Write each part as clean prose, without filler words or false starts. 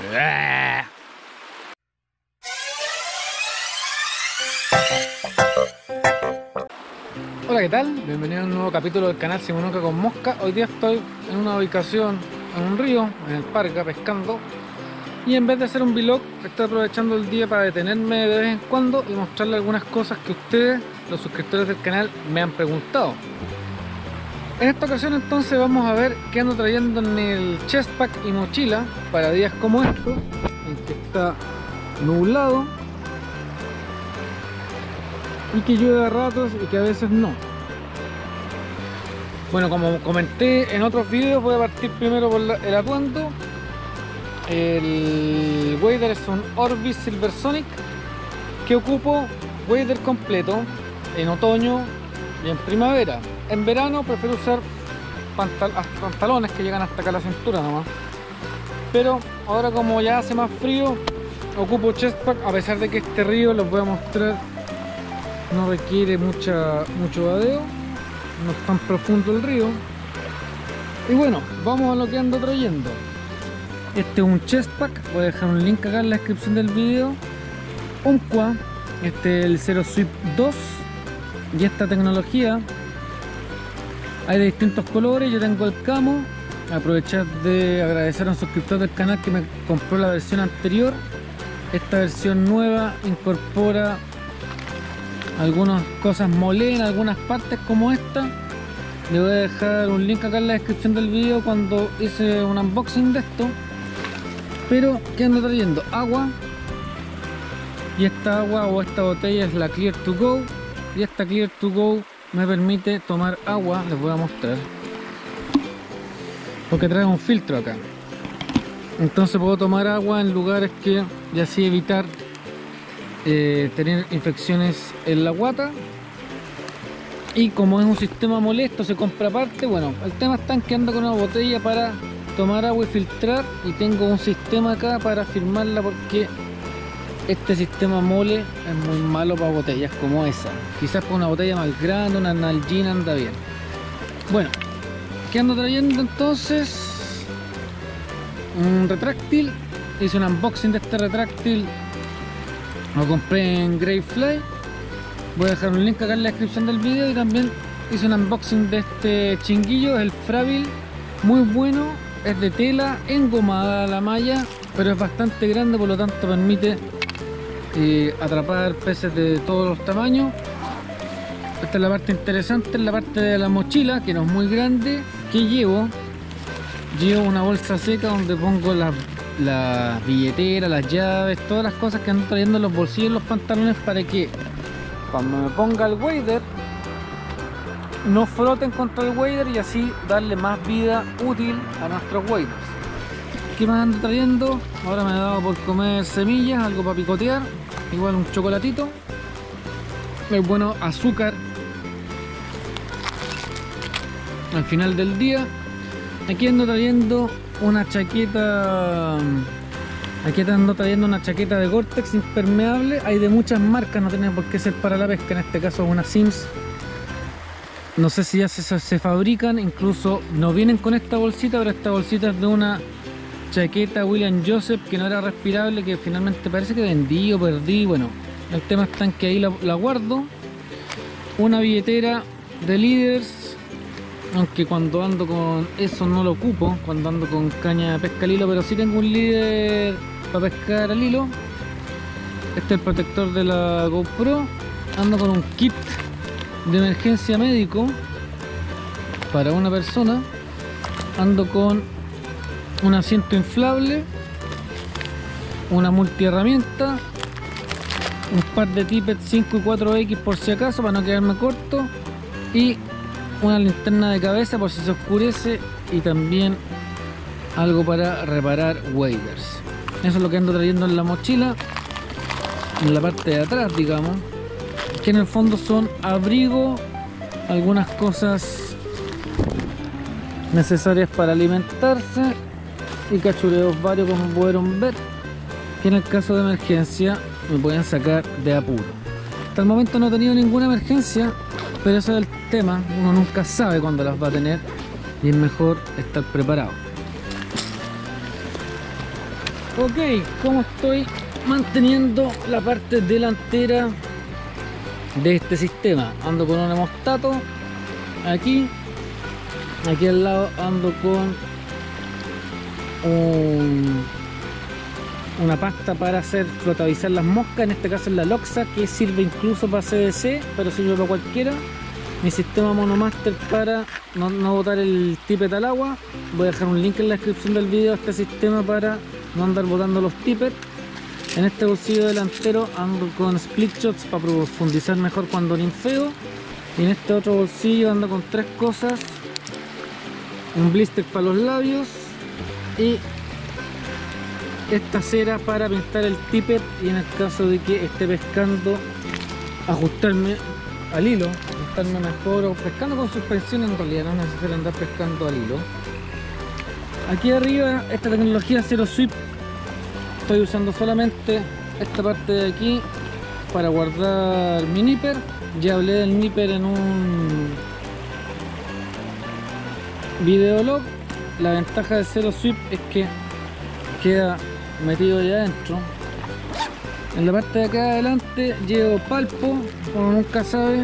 Hola, ¿qué tal? Bienvenido a un nuevo capítulo del canal Simonuca con Mosca. Hoy día estoy en una ubicación, en un río, en el parque, pescando. Y en vez de hacer un vlog, estoy aprovechando el día para detenerme de vez en cuando y mostrarle algunas cosas que ustedes, los suscriptores del canal, me han preguntado. En esta ocasión entonces vamos a ver qué ando trayendo en el chest pack y mochila para días como estos, en que está nublado y que llueve a ratos y que a veces no. Bueno, como comenté en otros videos, voy a partir primero por el atuendo. El wader es un Orbis Silver Sonic que ocupo wader completo en otoño y en primavera. En verano prefiero usar pantalones que llegan hasta acá a la cintura nomás. Pero ahora, como ya hace más frío, ocupo chest pack, a pesar de que este río, les voy a mostrar, no requiere mucho vadeo, no es tan profundo el río. Y bueno, vamos a lo que ando trayendo. Este es un chest pack, voy a dejar un link acá en la descripción del video. Umpqua, este es el Zero Sweep 2, y esta tecnología hay de distintos colores. Yo tengo el camo. Aprovechar de agradecer a un suscriptor del canal que me compró la versión anterior. Esta versión nueva incorpora algunas cosas molé en algunas partes como esta. Le voy a dejar un link acá en la descripción del video cuando hice un unboxing de esto. Pero, ¿qué ando trayendo? Agua. Y esta agua o esta botella es la Clear to Go. Y esta Clear to Go me permite tomar agua, les voy a mostrar, porque trae un filtro acá. Entonces puedo tomar agua en lugares que, y así evitar tener infecciones en la guata. Y como es un sistema molesto, se compra aparte. Bueno, el tema está en que ando con una botella para tomar agua y filtrar, y tengo un sistema acá para firmarla, porque este sistema mole es muy malo para botellas como esa. Quizás para una botella más grande, una Nalgene anda bien. Bueno, ¿qué ando trayendo entonces? Un retráctil. Hice un unboxing de este retráctil. Lo compré en Greyfly. Voy a dejar un link acá en la descripción del video. Y también hice un unboxing de este chinguillo, es el Frabil. Muy bueno, es de tela, engomada la malla, pero es bastante grande, por lo tanto permite atrapar peces de todos los tamaños. Esta es la parte interesante, en la parte de la mochila, que no es muy grande, que llevo una bolsa seca donde pongo las billeteras, las llaves, todas las cosas que ando trayendo en los bolsillos y los pantalones, para que cuando me ponga el wader no froten contra el wader y así darle más vida útil a nuestros waders. ¿Qué más ando trayendo? Ahora me he dado por comer semillas, algo para picotear, igual un chocolatito. Es bueno, azúcar al final del día. Aquí ando trayendo una chaqueta. Aquí ando trayendo una chaqueta de Gore-Tex impermeable. Hay de muchas marcas, no tiene por qué ser para la pesca. En este caso es una Sims. No sé si ya se fabrican, incluso no vienen con esta bolsita, pero esta bolsita es de una chaqueta William Joseph que no era respirable, que finalmente parece que vendí o perdí. Bueno, el tema está en que ahí la guardo. Una billetera de Leaders, aunque cuando ando con eso no lo ocupo, cuando ando con caña de pesca al hilo, pero sí tengo un líder para pescar al hilo. Este es el protector de la GoPro. Ando con un kit de emergencia médico para una persona. Ando con un asiento inflable, una multiherramienta, un par de tippets 5 y 4X por si acaso, para no quedarme corto, y una linterna de cabeza por si se oscurece, y también algo para reparar waders. Eso es lo que ando trayendo en la mochila, en la parte de atrás, digamos, que en el fondo son abrigo, algunas cosas necesarias para alimentarse y cachureos varios, como pudieron ver, que en el caso de emergencia me pueden sacar de apuro. Hasta el momento no he tenido ninguna emergencia, pero eso es el tema, uno nunca sabe cuándo las va a tener y es mejor estar preparado. Ok, ¿cómo estoy manteniendo la parte delantera de este sistema? Ando con un hemostato aquí al lado ando con una pasta para hacer flotabilizar las moscas, en este caso es la Loxa, que sirve incluso para CDC, pero sirve para cualquiera. Mi sistema Monomaster para no botar el tippet al agua. Voy a dejar un link en la descripción del video a este sistema para no andar botando los tippets. En este bolsillo delantero ando con split shots para profundizar mejor cuando ninfeo. Y en este otro bolsillo ando con 3 cosas: un blister para los labios y esta cera para pintar el tippet, y en el caso de que esté pescando, ajustarme al hilo, ajustarme mejor, o pescando con suspensión. En realidad no es necesario andar pescando al hilo. Aquí arriba, esta tecnología Zero Sweep, estoy usando solamente esta parte de aquí para guardar mi nipper. Ya hablé del nipper en un videolog. La ventaja de Zero Sweep es que queda metido allá adentro. En la parte de acá adelante llevo palpo, como nunca sabe.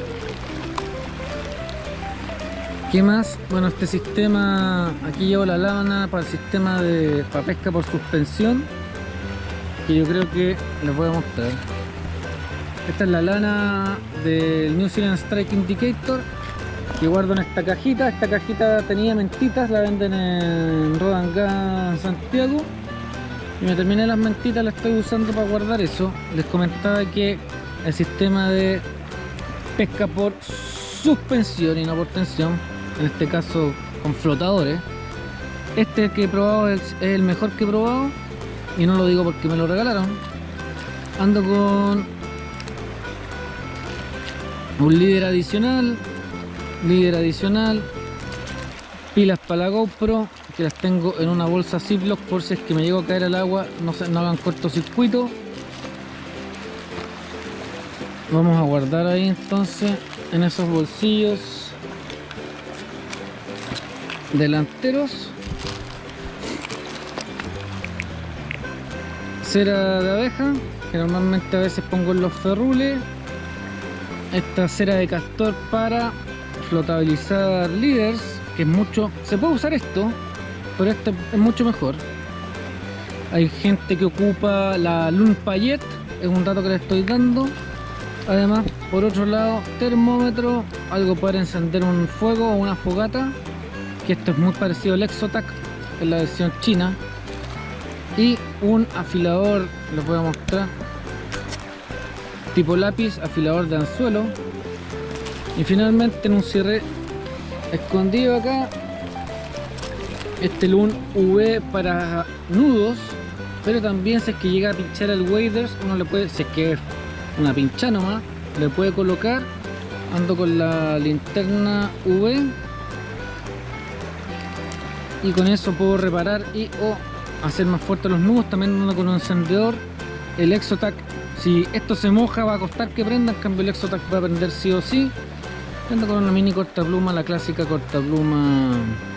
¿Qué más? Bueno, este sistema, aquí llevo la lana para el sistema para pesca por suspensión, que yo creo que les voy a mostrar. Esta es la lana del New Zealand Strike Indicator, que guardo en esta cajita. Esta cajita tenía mentitas, la venden en Rodangá, Santiago, y me terminé las mentitas, las estoy usando para guardar eso. Les comentaba que el sistema de pesca por suspensión y no por tensión, en este caso con flotadores, este que he probado es el mejor que he probado, y no lo digo porque me lo regalaron. Ando con un líder adicional, pilas para la GoPro, que las tengo en una bolsa Ziploc por si es que me llego a caer al agua, no hagan cortocircuito. Vamos a guardar ahí entonces en esos bolsillos delanteros. Cera de abeja, que normalmente a veces pongo en los ferrules. Esta cera de castor para flotabilizar líderes, que es mucho, se puede usar esto, pero este es mucho mejor. Hay gente que ocupa la Lune Payet, es un dato que le estoy dando. Además, por otro lado, termómetro, algo para encender un fuego o una fogata, que esto es muy parecido al Exotac, que es la versión china. Y un afilador, les voy a mostrar, tipo lápiz, afilador de anzuelo. Y finalmente, en un cierre escondido acá, este Lune V para nudos, pero también si es que llega a pinchar el waders, uno le puede, si es que es una pincha nomás, le puede colocar. Ando con la linterna V y con eso puedo reparar y o hacer más fuertes los nudos. También ando con un encendedor, el Exotac. Si esto se moja va a costar que prenda, en cambio el Exotac va a prender sí o sí. Ando con una mini cortapluma, la clásica cortapluma.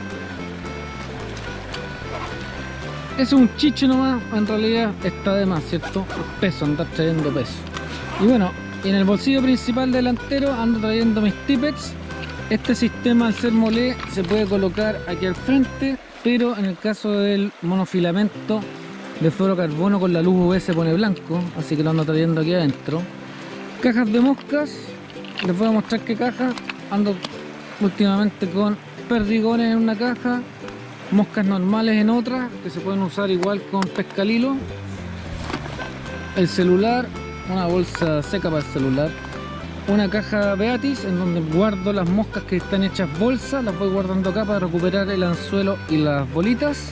Es un chiche nomás, en realidad está de más, ¿cierto? Peso, andar trayendo peso. Y bueno, en el bolsillo principal delantero ando trayendo mis tippets. Este sistema, al ser molé, se puede colocar aquí al frente, pero en el caso del monofilamento de fluorocarbono con la luz UV se pone blanco, así que lo ando trayendo aquí adentro. Cajas de moscas, les voy a mostrar qué caja. Ando últimamente con perdigones en una caja, moscas normales en otra, que se pueden usar igual con pesca al hilo. El celular, una bolsa seca para el celular. Una caja Beatis en donde guardo las moscas que están hechas bolsa, las voy guardando acá para recuperar el anzuelo y las bolitas.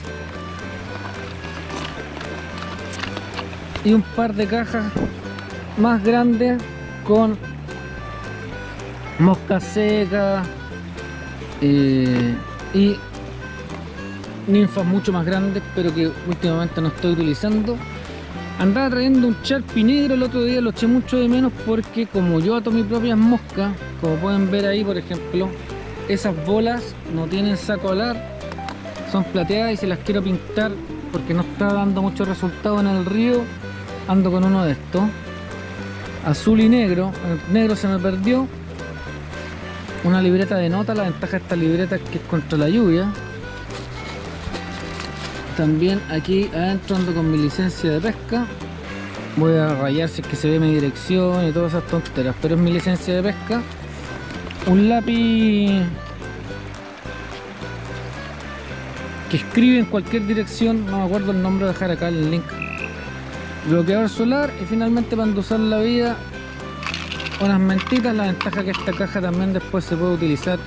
Y un par de cajas más grandes con mosca seca y ninfas mucho más grandes, pero que últimamente no estoy utilizando. Andaba trayendo un Sharpie negro el otro día, lo eché mucho de menos porque como yo ato mis propias moscas, como pueden ver ahí por ejemplo, esas bolas no tienen saco alar, son plateadas, y si las quiero pintar porque no está dando mucho resultado en el río, ando con uno de estos, azul y negro. El negro se me perdió. Una libreta de nota. La ventaja de esta libreta es que es contra la lluvia. También aquí adentro ando con mi licencia de pesca. Voy a rayar si es que se ve mi dirección y todas esas tonteras, pero es mi licencia de pesca. Un lápiz que escribe en cualquier dirección, no me acuerdo el nombre, voy a dejar acá el link. Bloqueador solar y finalmente para endulzar la vida unas mentitas. La ventaja que esta caja también después se puede utilizar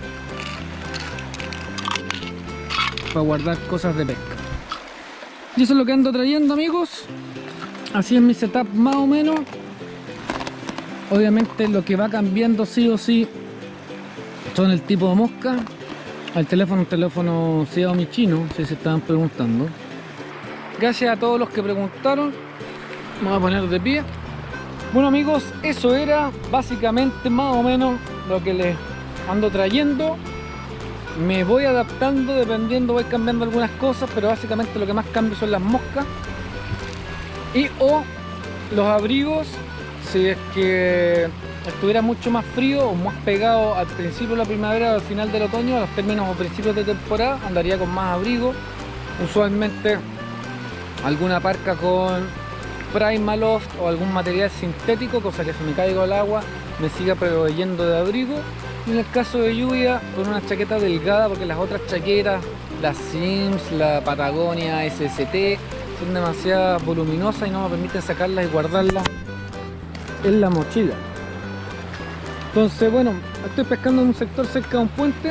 para guardar cosas de pesca. Y eso es lo que ando trayendo, amigos. Así es mi setup más o menos. Obviamente lo que va cambiando sí o sí son el tipo de mosca. El teléfono, un teléfono Xiaomi chino, si se estaban preguntando. Gracias a todos los que preguntaron. Me voy a poner de pie. Bueno, amigos, eso era básicamente más o menos lo que les ando trayendo. Me voy adaptando dependiendo, voy cambiando algunas cosas, pero básicamente lo que más cambio son las moscas y o los abrigos. Si es que estuviera mucho más frío o más pegado al principio de la primavera o al final del otoño, a los términos o principios de temporada, andaría con más abrigo. Usualmente alguna parca con Primaloft o algún material sintético, cosa que si me caigo al agua me siga proveyendo de abrigo. Y en el caso de lluvia, con una chaqueta delgada, porque las otras chaquetas, las Sims, la Patagonia SST, son demasiado voluminosas y no me permiten sacarlas y guardarlas en la mochila. Entonces, bueno, estoy pescando en un sector cerca de un puente,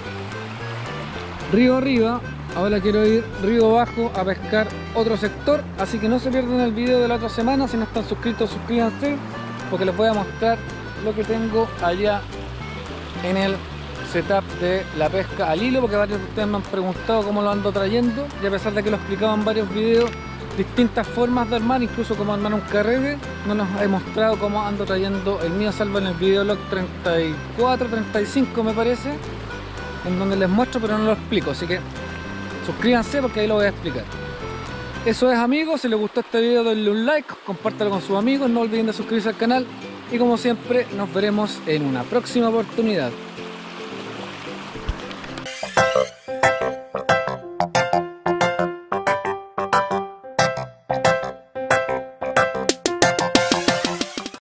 río arriba. Ahora quiero ir río abajo a pescar otro sector, así que no se pierdan el video de la otra semana. Si no están suscritos, suscríbanse, porque les voy a mostrar lo que tengo allá en el setup de la pesca al hilo, porque varios de ustedes me han preguntado cómo lo ando trayendo, y a pesar de que lo explicaba en varios videos, distintas formas de armar, incluso cómo armar un carrete, no nos he mostrado cómo ando trayendo el mío, salvo en el videolog 34, 35 me parece, en donde les muestro pero no lo explico, así que suscríbanse porque ahí lo voy a explicar. Eso es, amigos. Si les gustó este video denle un like, compártelo con sus amigos, no olviden de suscribirse al canal y como siempre nos veremos en una próxima oportunidad.